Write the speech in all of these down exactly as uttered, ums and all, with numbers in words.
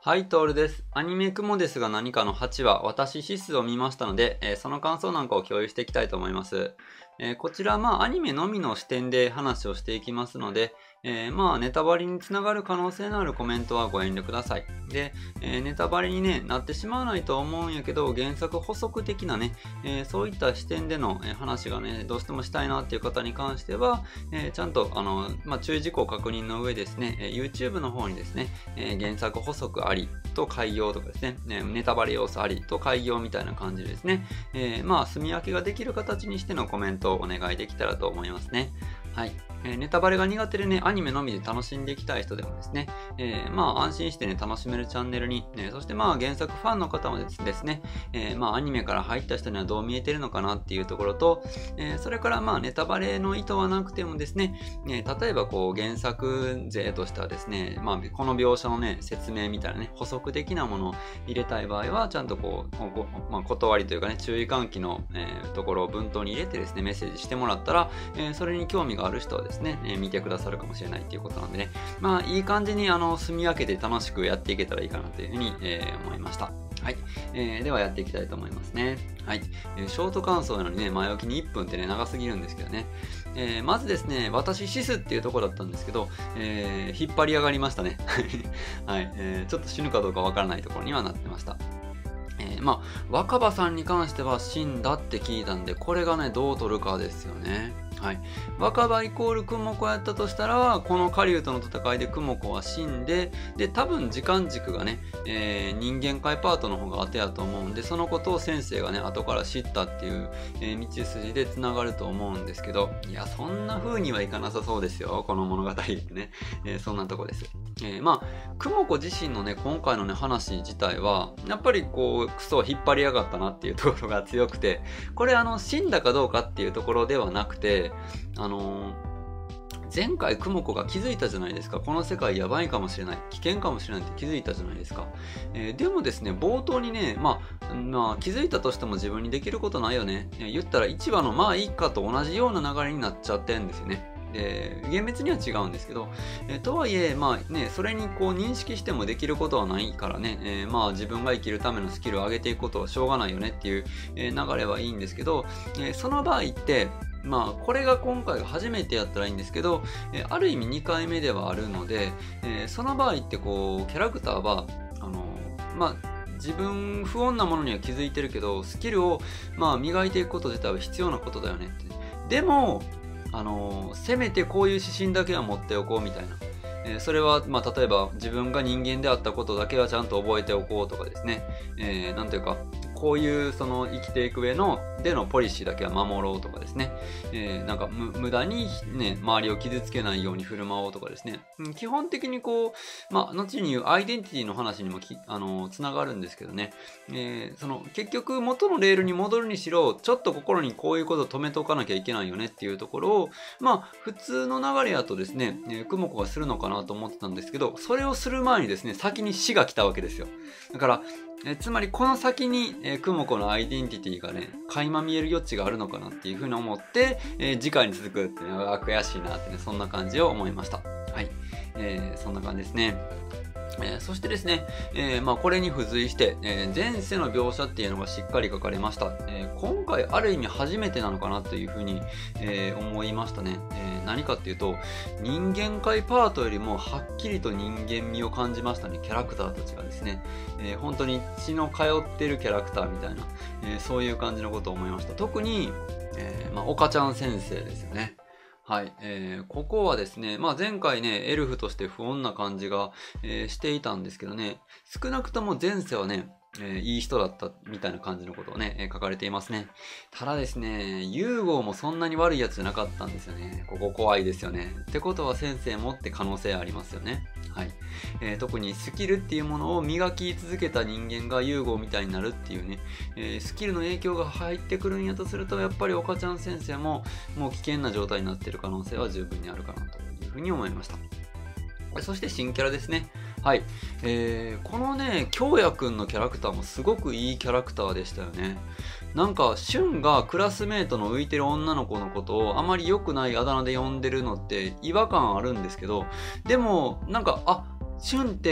はい、トールです。アニメ雲ですが何かのはちわ、私指数を見ましたので、えーその感想なんかを共有していきたいと思います。えーこちら、まあ、アニメのみの視点で話をしていきますので、えーまあ、ネタバレにつながる可能性のあるコメントはご遠慮ください。で、えーネタバレに、ね、なってしまわないと思うんやけど、原作補足的なね、えーそういった視点での、えー話がね、どうしてもしたいなっていう方に関しては、えーちゃんと、あの、まあ、注意事項確認の上ですね、えー YouTube の方にですね、えー原作補足ありと開業とかですね、ねネタバレ要素ありと開業みたいな感じでですね、えーまあ、住み分けができる形にしてのコメントをお願いできたらと思いますね。はい。えーネタバレが苦手でね、アニメのみで楽しんでいきたい人でもですね、えーまあ安心してね、楽しめるチャンネルに、ね、そしてまあ原作ファンの方もですね、えーまあアニメから入った人にはどう見えてるのかなっていうところと、えーそれからまあネタバレの意図はなくてもですね、えー例えばこう原作勢としてはですね、まあこの描写のね、説明みたいなね、補足的なものを入れたい場合は、ちゃんとこう、ここまあ、断りというかね、注意喚起の、えーところを文頭に入れてですね、メッセージしてもらったら、えーそれに興味がある人はですね、えー見てくださるかもしれないっていうことなんでね、まあいい感じにあの住み分けて楽しくやっていけたらいいかなというふうに、えー思いました。はい、えーではやっていきたいと思いますね。はい、えーショート感想なのにね、前置きにいっぷんってね、長すぎるんですけどね。えーまずですね、私シスっていうところだったんですけど、えー引っ張り上がりましたね。はい、えーちょっと死ぬかどうかわからないところにはなってました。えーまあ、若葉さんに関しては死んだって聞いたんで、これがね、どう取るかですよね。はい。若葉イコール雲子やったとしたら、この狩人の戦いで雲子は死んで、で、多分時間軸がね、えー人間界パートの方が当てやと思うんで、そのことを先生がね、後から知ったっていう、えー道筋で繋がると思うんですけど、いや、そんな風にはいかなさそうですよ、この物語ってね。えーそんなとこです。えーまあ、雲子自身のね、今回のね、話自体は、やっぱりこう、クソ引っ張りやがったなっていうところが強くて、これあの、死んだかどうかっていうところではなくて、あのー前回雲子が気づいたじゃないですか。この世界やばいかもしれない。危険かもしれないって気づいたじゃないですか。えーでもですね、冒頭にね、まあ、まあ、気づいたとしても自分にできることないよね。いや言ったらいちわのまあいいかと同じような流れになっちゃってんですよね。で、厳密には違うんですけど、えーとはいえ、まあね、それにこう認識してもできることはないからね、えーまあ自分が生きるためのスキルを上げていくことはしょうがないよねっていう、えー流れはいいんですけど、えーその場合って、まあこれが今回が初めてやったらいいんですけど、えーある意味にかいめではあるので、えーその場合ってこうキャラクターはあのまあ自分不穏なものには気づいてるけどスキルをまあ磨いていくこと自体は必要なことだよねって。でもあのせめてこういう指針だけは持っておこうみたいな。えーそれは、まあ、例えば自分が人間であったことだけはちゃんと覚えておこうとかですね。えーなんというか、こういうその生きていく上のでのポリシーだけは守ろうとかですね。えーなんかむ無駄にね、周りを傷つけないように振る舞おうとかですね。うん基本的にこう、まあ、後に言うアイデンティティの話にもき、あのつながるんですけどね。えーその結局元のレールに戻るにしろ、ちょっと心にこういうことを止めておかなきゃいけないよねっていうところを、まあ、普通の流れやとですね、えー、雲子がするのかなと思ってたんですけど、それをする前にですね、先に死が来たわけですよ。だから、えーつまりこの先に、えー、雲子のアイデンティティがね、垣間見える余地があるのかなっていうふうに思って、えー次回に続くっていうのが悔しいなってね、そんな感じを思いました。はい。えーそんな感じですね。えーそしてですね、えーまあ、これに付随して、えー前世の描写っていうのがしっかり書かれました。えー今回ある意味初めてなのかなというふうに、えー思いましたね。えー何かっていうと、人間界パートよりもはっきりと人間味を感じましたね。キャラクターたちがですね。えー本当に血の通ってるキャラクターみたいな、えーそういう感じのことを思いました。特に、えーまあ、岡ちゃん先生ですよね。はい、えーここはですね、まあ、前回ね、エルフとして不穏な感じが、えーしていたんですけどね、少なくとも前世はね、えーいい人だったみたいな感じのことをね、えー書かれていますね。ただですね、ユーゴーもそんなに悪いやつじゃなかったんですよね。ここ怖いですよね。ってことは先生もって可能性ありますよね。はい。えー特にスキルっていうものを磨き続けた人間がユーゴーみたいになるっていうね、えースキルの影響が入ってくるんやとすると、やっぱり岡ちゃん先生ももう危険な状態になっている可能性は十分にあるかなというふうに思いました。そして新キャラですね。はい。えー、このね、京也くんのキャラクターもすごくいいキャラクターでしたよね。なんか、俊がクラスメートの浮いてる女の子のことをあまり良くないあだ名で呼んでるのって違和感あるんですけど、でも、なんか、あ、俊って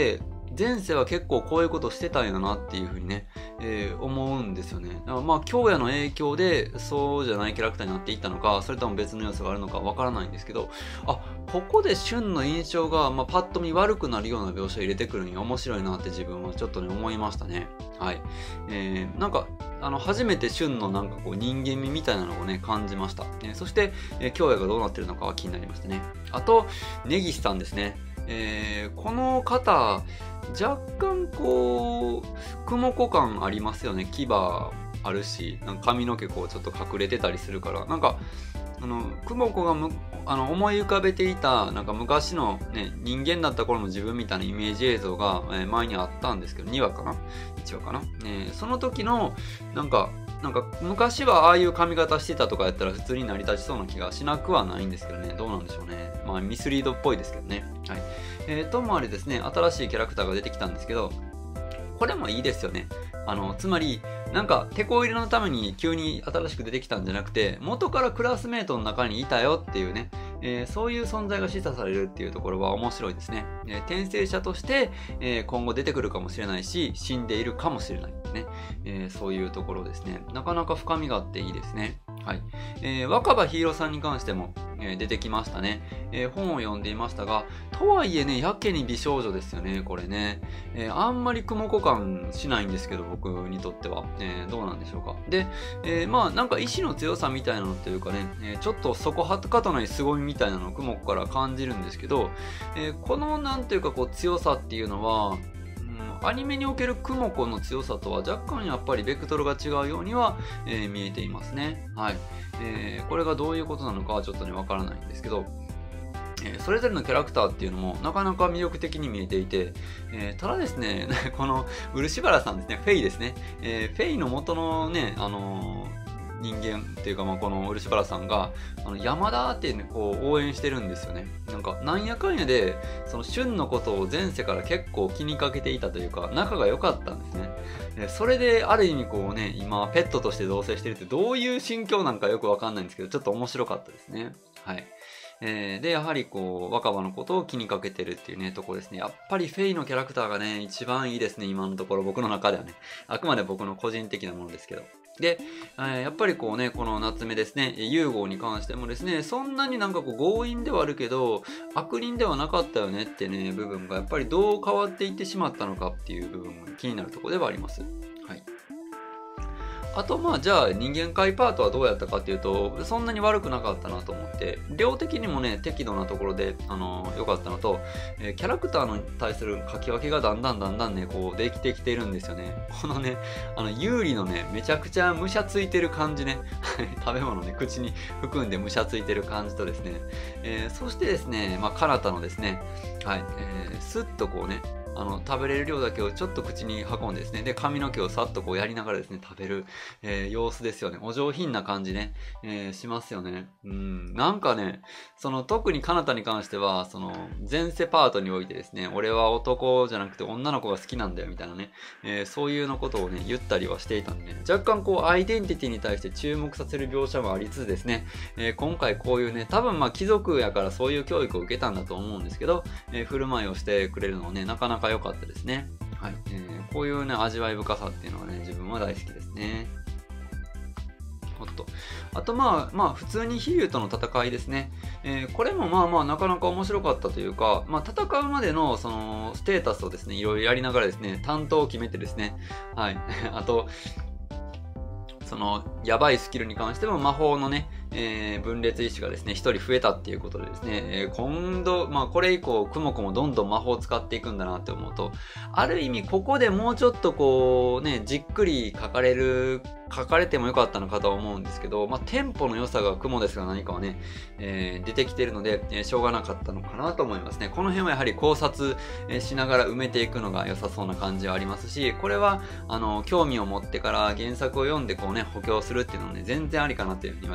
前世は結構こういうことしてたんやなっていうふうにね、えー、思うんですよね。だからまあ京也の影響でそうじゃないキャラクターになっていったのか、それとも別の要素があるのかわからないんですけど、あ、ここで俊の印象が、まあ、パッと見悪くなるような描写を入れてくるには面白いなって自分はちょっとね思いましたね。はい。えー、なんかあの初めて俊のなんかこう人間味みたいなのをね感じました。えー、そして、えー、京也がどうなってるのかは気になりましたね。あと根岸さんですね。えー、この方若干こう雲子感ありますよね。牙あるし、なんか髪の毛こうちょっと隠れてたりするから、なんかあの雲子がむあの思い浮かべていたなんか昔の、ね、人間だった頃の自分みたいなイメージ映像が、えー、前にあったんですけど、にわかないちわかな、えー、その時のなんかなんか昔はああいう髪型してたとかやったら普通に成り立ちそうな気がしなくはないんですけどね。どうなんでしょうね。まあミスリードっぽいですけどね。はい。えー、ともあれですね、新しいキャラクターが出てきたんですけど、これもいいですよね。あの、つまり、なんか、テこ入れのために急に新しく出てきたんじゃなくて、元からクラスメートの中にいたよっていうね、えー、そういう存在が示唆されるっていうところは面白いですね。えー、転生者として、えー、今後出てくるかもしれないし、死んでいるかもしれないってね、えー、そういうところですね。なかなか深みがあっていいですね。はい。えー、若葉ヒーローさんに関しても、えー、出てきましたね、えー。本を読んでいましたが、とはいえね、やけに美少女ですよね、これね。えー、あんまり雲子感しないんですけど、僕にとっては。えー、どうなんでしょうか。で、えー、まあ、なんか意志の強さみたいなのっていうかね、えー、ちょっと底はかとない凄みみたいなのを雲子から感じるんですけど、えー、このなんていうかこう強さっていうのは、アニメにおける雲子の強さとは若干やっぱりベクトルが違うようには、えー、見えていますね。はい。えー、これがどういうことなのかはちょっとね、わからないんですけど、えー、それぞれのキャラクターっていうのもなかなか魅力的に見えていて、えー、ただですね、この漆原さんですね、フェイですね。えー、フェイの元のね、あのー人間っていうか、まあ、この漆原さんがあの山田って、ね、こう応援してるんですよね。なんかなんやかんやでその俊のことを前世から結構気にかけていたというか仲が良かったんですね。でそれである意味こうね今ペットとして同棲してるってどういう心境なんかよくわかんないんですけどちょっと面白かったですね。はい。えー、で、やはりこう、若葉のことを気にかけてるっていうね、ところですね。やっぱりフェイのキャラクターがね、一番いいですね、今のところ、僕の中ではね。あくまで僕の個人的なものですけど。で、えー、やっぱりこうね、この夏目ですね、ユーゴーに関してもですね、そんなになんかこう強引ではあるけど、悪人ではなかったよねってね、部分がやっぱりどう変わっていってしまったのかっていう部分が気になるところではあります。はい。あとまあじゃあ人間界パートはどうやったかっていうとそんなに悪くなかったなと思って量的にもね適度なところであの良かったのと、えー、キャラクターに対する書き分けがだんだんだんだんねこうできてきているんですよね。このねあの有利のねめちゃくちゃむしゃついてる感じね食べ物ね口に含んでむしゃついてる感じとですね、えー、そしてですねまあカナタのですねはい、えー、スッとこうねあの食べれる量だけをちょっと口に運んでですねで髪の毛をさっとこうやりながらですね食べる、えー、様子ですよね。お上品な感じね、えー、しますよね。うんなんかねその特にカナタに関してはその前世パートにおいてですね俺は男じゃなくて女の子が好きなんだよみたいなね、えー、そういうのことをね言ったりはしていたんで、ね、若干こうアイデンティティに対して注目させる描写もありつつですね、えー、今回こういうね多分まあ貴族やからそういう教育を受けたんだと思うんですけど、えー、振る舞いをしてくれるのをねなかなか良かったですね。はい、えー、こういうね味わい深さっていうのはね自分は大好きですね。おっとあとまあまあ普通に飛竜との戦いですね、えー、これもまあまあなかなか面白かったというか、まあ、戦うまでのそのステータスをですねいろいろやりながらですね担当を決めてですねはいあとそのやばいスキルに関しても魔法のね、えー、分裂石がですねひとり増えたっていうことでですね、えー、今度まあこれ以降クモコもどんどん魔法を使っていくんだなって思うとある意味ここでもうちょっとこうねじっくり書かれる書かれてもよかったのかとは思うんですけど、まあ、テンポの良さが雲ですが何かはね、えー、出てきているので、えー、しょうがなかったのかなと思いますね。この辺はやはり考察、えー、しながら埋めていくのが良さそうな感じはありますし、これはあの興味を持ってから原作を読んでこうね補強するっていうのはね全然ありかなというふうには自分はね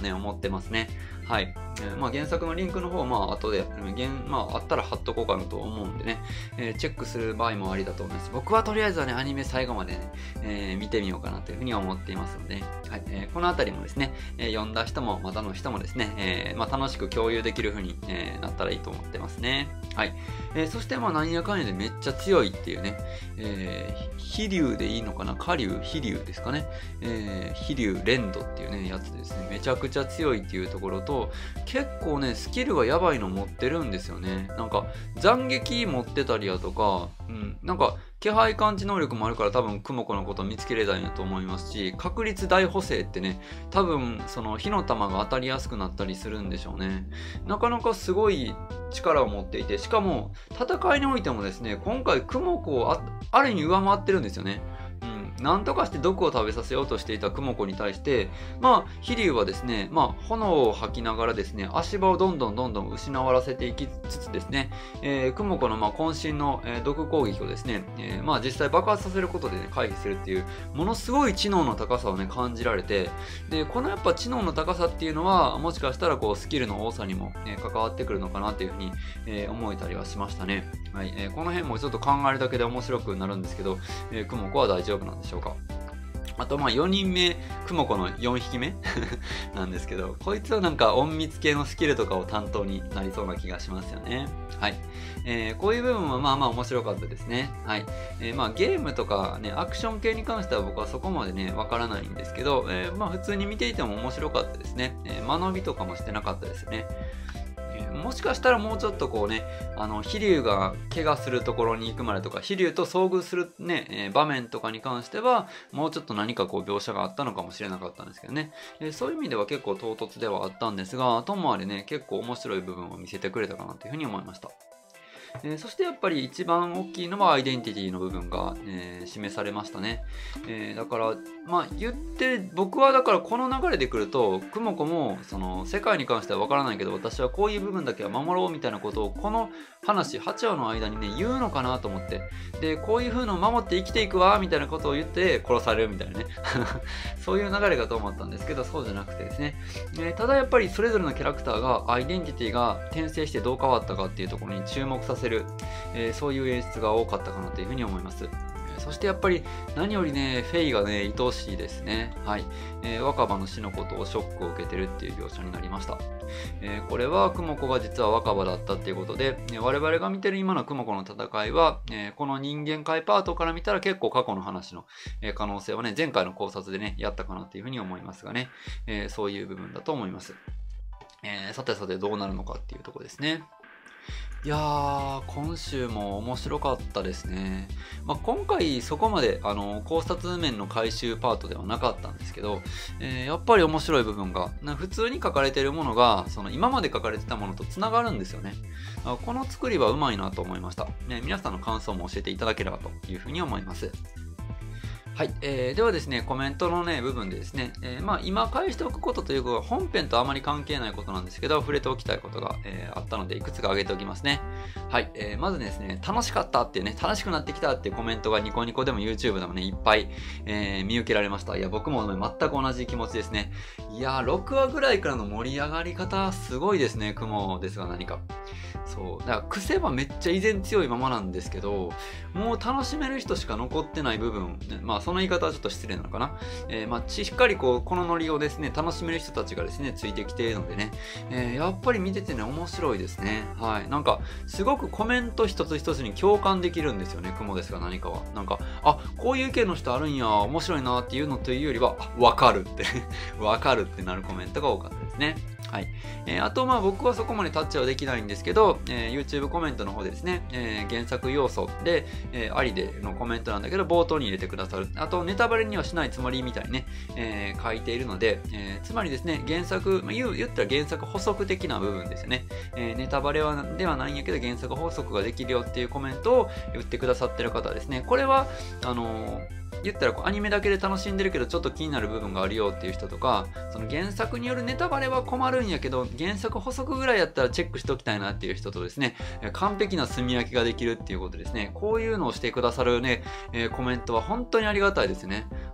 ね、思ってますね。はい。えーまあ、原作のリンクの方は、まあ、後で、原まあ、あったら貼っとこうかなと思うんでね、えーチェックする場合もありだと思います。僕はとりあえずはね、アニメ最後までね、えー見てみようかなというふうに思っていますので、はい。えーこのあたりもですね、えー読んだ人も、またの人もですね、えーまあ、楽しく共有できるふうに、えーなったらいいと思ってますね。はい。えーそして、まあ、なんやかんやでめっちゃ強いっていうね、えー、飛竜でいいのかな下竜飛竜ですかね。えー、飛竜連動っていうね、やつですね。めちゃくちゃ強いっていうところと、結構ね、スキルがやばいの持ってるんですよね。なんか、斬撃持ってたりやとか、うん、なんか、気配感知能力もあるから多分、クモコのこと見つけれたんやと思いますし、確率大補正ってね、多分、その火の玉が当たりやすくなったりするんでしょうね。なかなかすごい力を持っていて、しかも、戦いにおいてもですね、今回、クモコをあある意味上回ってるんですよね。なんとかして毒を食べさせようとしていたクモコに対して、まあ、飛竜はですね、まあ、炎を吐きながらですね、足場をどんどんどんどん失わらせていきつつですね、えー、クモコのまあ渾身の、えー、毒攻撃をですね、えー、まあ実際爆発させることで、ね、回避するっていう、ものすごい知能の高さをね、感じられて、で、このやっぱ知能の高さっていうのは、もしかしたらこう、スキルの多さにも、ね、関わってくるのかなっていうふうに、えー、思えたりはしましたね。はい、えー、この辺もちょっと考えるだけで面白くなるんですけど、えー、クモコは大丈夫なんでしょうか。あとまあよにんめ、クモコのよんひきめなんですけど、こいつはなんか隠密系のスキルとかを担当になりそうな気がしますよね。はい。えー、こういう部分はまあまあ面白かったですね。はい。えー、まあゲームとかね、アクション系に関しては僕はそこまでね、わからないんですけど、えー、まあ普通に見ていても面白かったですね。えー、間延びとかもしてなかったですね。もしかしたらもうちょっとこうね、あの、飛竜が怪我するところに行くまでとか、飛竜と遭遇するね、えー場面とかに関しては、もうちょっと何かこう描写があったのかもしれなかったんですけどね。えーそういう意味では結構唐突ではあったんですが、ともあれね、結構面白い部分を見せてくれたかなというふうに思いました。えーそしてやっぱり一番大きいのはアイデンティティの部分が、えー示されましたね。えーだから、まあ言って、僕はだからこの流れで来ると、クモコもその世界に関してはわからないけど、私はこういう部分だけは守ろうみたいなことを、この話、はちわの間にね、言うのかなと思って。で、こういう風のを守って生きていくわ、みたいなことを言って殺されるみたいなね。そういう流れかと思ったんですけど、そうじゃなくてですね。えーただやっぱりそれぞれのキャラクターがアイデンティティが転生してどう変わったかっていうところに注目させる、えーそういう演出が多かったかなというふうに思います。そしてやっぱり何よりね、フェイがね、愛おしいですね。はい。えー若葉の死のことをショックを受けてるっていう描写になりました。えーこれはクモコが実は若葉だったっていうことで、えー我々が見てる今のクモコの戦いは、えーこの人間界パートから見たら結構過去の話の、えー可能性はね、前回の考察でね、やったかなっていうふうに思いますがね、えーそういう部分だと思います。えーさてさてどうなるのかっていうところですね。いやー、今週も面白かったですね。まあ、今回そこまであの考察面の回収パートではなかったんですけど、えーやっぱり面白い部分が、な普通に書かれているものがその今まで書かれてたものとつながるんですよね。あこの作りはうまいなと思いました。ね、皆さんの感想も教えていただければというふうに思います。はい、えー、ではですね、コメントのね、部分でですね、えーまあ、今返しておくことということは本編とあまり関係ないことなんですけど、触れておきたいことが、えーあったので、いくつか挙げておきますね。はい、えーまずですね、楽しかったっていうね、楽しくなってきたっていうコメントがニコニコでも YouTube でもね、いっぱい、えー見受けられました。いや、僕も、ね、全く同じ気持ちですね。いやー、ろくわぐらいからの盛り上がり方、すごいですね、雲ですが何か。そう。だから癖はめっちゃ依然強いままなんですけど、もう楽しめる人しか残ってない部分、ね、まあその言い方はちょっと失礼なのかな。えー、まあしっかりこう、このノリをですね、楽しめる人たちがですね、ついてきているのでね、えーやっぱり見ててね、面白いですね。はい。なんか、すごくコメント一つ一つに共感できるんですよね、雲ですが何かは。なんか、あ、こういう意見の人あるんや、面白いなっていうのというよりは、あわかるって、わかるってなるコメントが多かったですね。はい。えーあと、まあ僕はそこまでタッチはできないんですけど、えー YouTube コメントの方でですね、えー原作要素で、えーありでのコメントなんだけど、冒頭に入れてくださる。あと、ネタバレにはしないつもりみたいにね、えー書いているので、えーつまりですね、原作、まあ、言う言ったら原作補足的な部分ですよね。えーネタバレはではないんやけど、原作補足ができるよっていうコメントを言ってくださってる方はですね、これは、あのー言ったらこうアニメだけで楽しんでるけどちょっと気になる部分があるよっていう人とか、その原作によるネタバレは困るんやけど原作補足ぐらいやったらチェックしておきたいなっていう人とですね、完璧な炭焼きができるっていうことですね。こういうのをしてくださるね、えーコメントは本当にありがたいですね。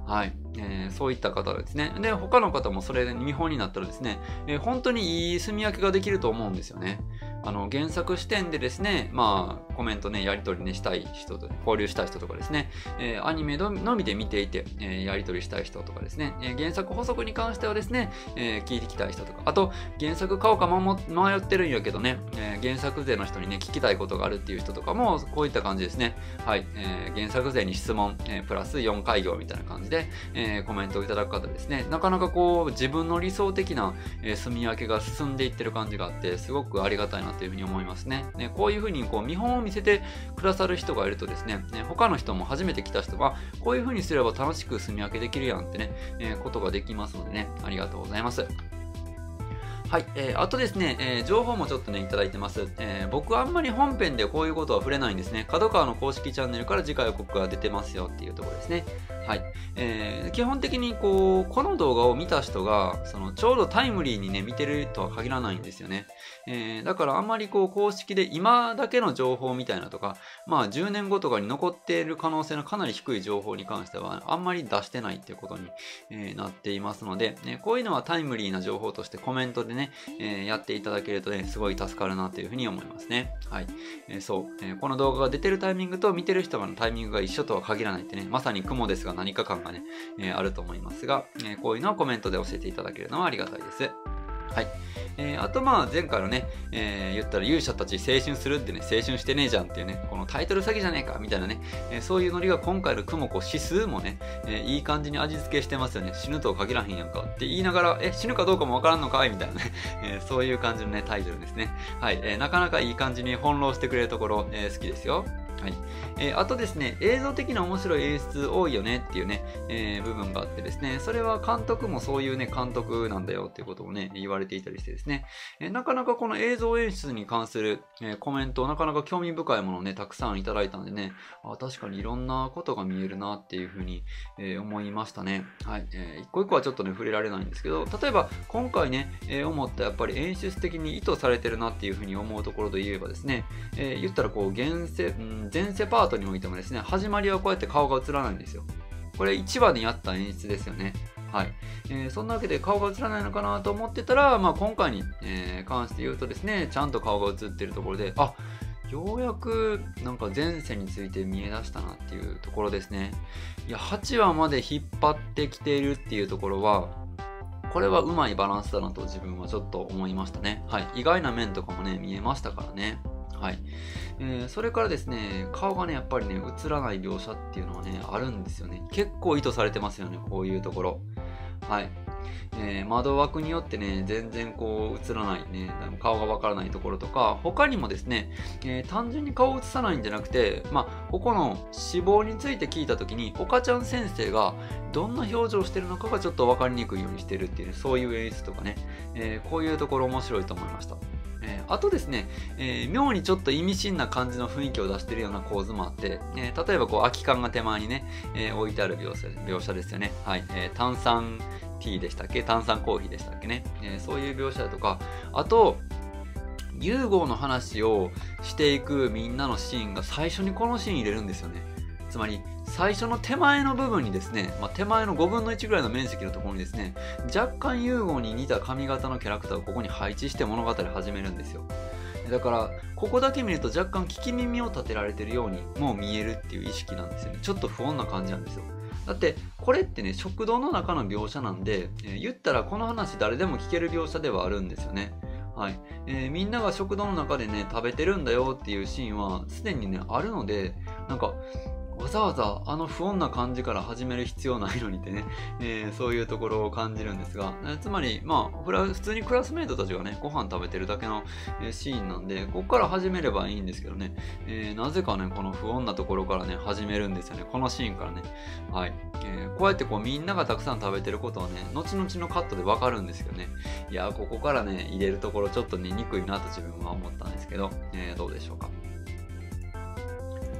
はい。えー、そういった方ですね。で、他の方もそれで見本になったらですね、えー本当にいい住み分けができると思うんですよね。あの、原作視点でですね、まあ、コメントね、やり取りね、したい人と、交流したい人とかですね、えーアニメののみで見ていて、えーやり取りしたい人とかですね、えー原作補足に関してはですね、えー聞いてきたい人とか、あと、原作買おうかも迷ってるんやけどね、えー原作勢の人にね、聞きたいことがあるっていう人とかも、こういった感じですね。はい。えー原作勢に質問、えープラスよん開業みたいな感じで、えーコメントをいただく方ですね、なかなかこう、自分の理想的な、えー住み分けが進んでいってる感じがあって、すごくありがたいなというふうに思いますね。ね、こういうふうにこう見本を見せてくださる人がいるとですね、ね他の人も初めて来た人は、こういうふうにすれば楽しく住み分けできるやんってね、えーことができますのでね、ありがとうございます。はい、えー、あとですね、えー情報もちょっとね、いただいてます。えー僕はあんまり本編でこういうことは触れないんですね。角川の公式チャンネルから次回予告が出てますよっていうところですね。はい。えー基本的にこう、この動画を見た人が、そのちょうどタイムリーにね、見てるとは限らないんですよね。えーだからあんまりこう、公式で今だけの情報みたいなとか、まあじゅうねんごとかに残っている可能性のかなり低い情報に関しては、あんまり出してないっていうことに、えーなっていますので、ね、こういうのはタイムリーな情報としてコメントでね、えーやっていただけるとね、すごい助かるなというふうに思いますね。はい。えーそう、えーこの動画が出てるタイミングと見てる人のタイミングが一緒とは限らないってね、まさに雲ですが何か感がね、えーあると思いますが、えーこういうのをコメントで教えていただけるのはありがたいです。はい。えーあとまあ前回のね、えー言ったら勇者たち青春するってね、青春してねえじゃんっていうね、このタイトル詐欺じゃねえかみたいなね、えーそういうノリが今回の雲子指数もね、えーいい感じに味付けしてますよね。死ぬとは限らへんやんかって言いながら、え、死ぬかどうかもわからんのかいみたいなね、えーそういう感じのね、タイトルですね。はい。えーなかなかいい感じに翻弄してくれるところ、えー好きですよ。はい。えーあとですね、映像的な面白い演出多いよねっていうね、えー部分があってですね、それは監督もそういうね、監督なんだよっていうことをね、言われていたりしてですね、えーなかなかこの映像演出に関する、えーコメント、なかなか興味深いものをね、たくさんいただいたんでね、あ、確かにいろんなことが見えるなっていうふうに、えー思いましたね。はい。えー一個一個はちょっとね、触れられないんですけど、例えば今回ね、えー思ったやっぱり演出的に意図されてるなっていうふうに思うところで言えばですね、えー言ったらこう、現世、うん前世パートにおいてもですね、始まりはこうやって顔が映らないんですよ。これいちわにやった演出ですよね。はい。えーそんなわけで顔が映らないのかなと思ってたら、まあ今回に、えー関して言うとですね、ちゃんと顔が映ってるところで、あ、ようやくなんか前世について見え出したなっていうところですね。いや、はちわまで引っ張ってきているっていうところは、これはうまいバランスだなと自分はちょっと思いましたね。はい。意外な面とかもね、見えましたからね。はい。えーそれからですね、顔がね、やっぱりね、映らない描写っていうのはね、あるんですよね。結構意図されてますよね、こういうところ。はい。えー窓枠によってね、全然こう映らないね、顔がわからないところとか、他にもですね、えー単純に顔を映さないんじゃなくて、まあ、ここの死亡について聞いたときに、岡ちゃん先生がどんな表情をしてるのかがちょっとわかりにくいようにしてるっていう、ね、そういう演出とかね、えーこういうところ面白いと思いました。えーあとですね、えー妙にちょっと意味深な感じの雰囲気を出してるような構図もあって、えー例えばこう空き缶が手前にね、えー置いてある描写描写ですよね。はい。えー炭酸ティーでしたっけ炭酸コーヒーでしたっけね、えーそういう描写だとか、あと、ユーゴーの話をしていくみんなのシーンが最初にこのシーン入れるんですよね。つまり、最初の手前の部分にですね、まあ、手前のごぶんのいちぐらいの面積のところにですね、若干ユーゴーに似た髪型のキャラクターをここに配置して物語を始めるんですよ。だから、ここだけ見ると若干聞き耳を立てられてるようにもう見えるっていう意識なんですよね。ちょっと不穏な感じなんですよ。だって、これってね、食堂の中の描写なんで、えー言ったらこの話誰でも聞ける描写ではあるんですよね。はい。えーみんなが食堂の中でね、食べてるんだよっていうシーンはすでにね、あるので、なんか、わざわざあの不穏な感じから始める必要ないのにってね、えーそういうところを感じるんですが、えーつまり、まあ、フラ普通にクラスメイトたちがね、ご飯食べてるだけの、えーシーンなんで、ここから始めればいいんですけどね、えーなぜかね、この不穏なところからね、始めるんですよね、このシーンからね。はい。えーこうやってこうみんながたくさん食べてることはね、後々のカットでわかるんですけどね、いやー、ここからね、入れるところちょっとね、憎いなと自分は思ったんですけど、えーどうでしょうか。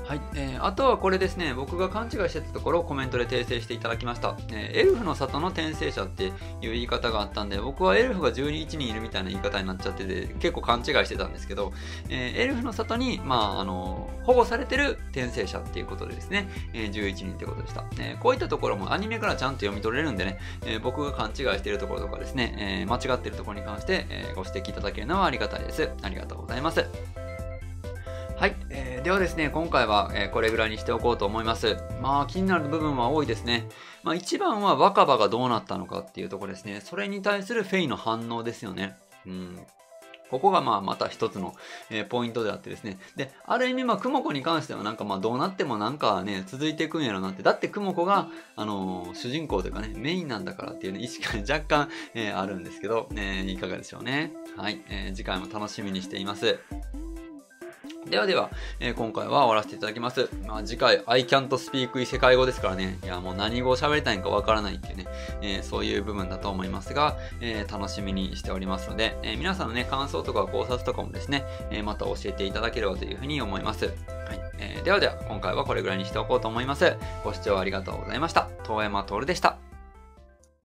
はい、えー、あとはこれですね、僕が勘違いしてたところをコメントで訂正していただきました。えー、エルフの里の転生者っていう言い方があったんで、僕はエルフがじゅういちにんいるみたいな言い方になっちゃってて、結構勘違いしてたんですけど、えー、エルフの里に、まあ、あの保護されてる転生者っていうことでですね、えー、じゅういちにんということでした。えー、こういったところもアニメからちゃんと読み取れるんでね、えー、僕が勘違いしているところとかですね、えー、間違っているところに関して、えー、ご指摘いただけるのはありがたいです。ありがとうございます。はい、えー、ではですね、今回は、えー、これぐらいにしておこうと思います。まあ、気になる部分は多いですね。まあ、一番は若葉がどうなったのかっていうところですね。それに対するフェイの反応ですよね。うん。ここがまあまた一つの、えー、ポイントであってですね。で、ある意味まあ、クモコに関してはなんかまあどうなってもなんかね、続いていくんやろなって。だってクモコが、あのー、主人公というかね、メインなんだからっていうね、意識が若干、えー、あるんですけど、ね、いかがでしょうね。はい、えー、次回も楽しみにしています。ではでは、えー、今回は終わらせていただきます。まあ、次回、I can't speak 異世界語ですからね。いや、もう何語を喋りたいんかわからないっていうね、えー、そういう部分だと思いますが、えー、楽しみにしておりますので、えー、皆さんのね、感想とか考察とかもですね、えー、また教えていただければというふうに思います。はい。えー、ではでは、今回はこれぐらいにしておこうと思います。ご視聴ありがとうございました。遠山徹でした。